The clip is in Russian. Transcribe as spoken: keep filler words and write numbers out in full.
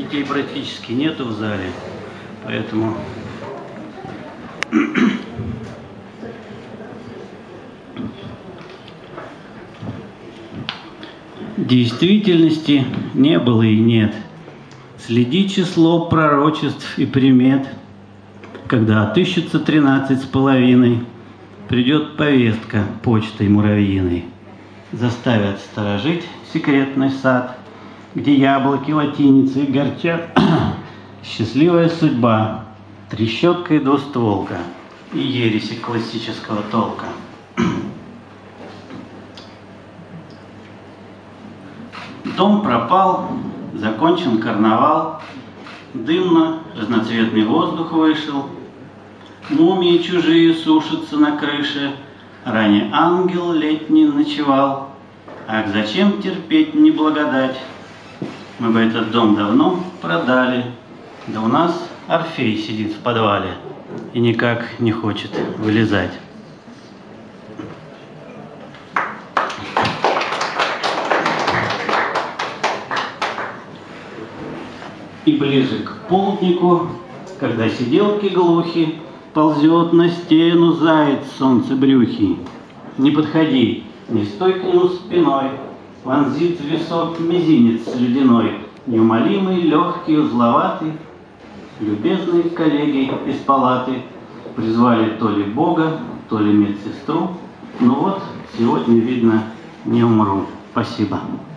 Детей практически нету в зале, поэтому действительности не было и нет. Следи число пророчеств и примет, когда отыщется тринадцать с половиной, придет повестка почтой муравьиной. Заставят сторожить секретный сад, где яблоки латиницы горчат. Счастливая судьба, трещотка и двустволка, и ереси классического толка. Дом пропал, закончен карнавал, дымно разноцветный воздух вышел, мумии чужие сушатся на крыше, ранее ангел летний ночевал. Ах, зачем терпеть неблагодать? Мы бы этот дом давно продали, да у нас Орфей сидит в подвале и никак не хочет вылезать. И ближе к полднику, когда сиделки глухи, ползет на стену заяц солнцебрюхий. Не подходи, не стой к нему спиной, вонзит в висок мизинец ледяной, неумолимый, легкий, узловатый. Любезные коллеги из палаты призвали то ли Бога, то ли медсестру. Ну вот, сегодня, видно, не умру. Спасибо.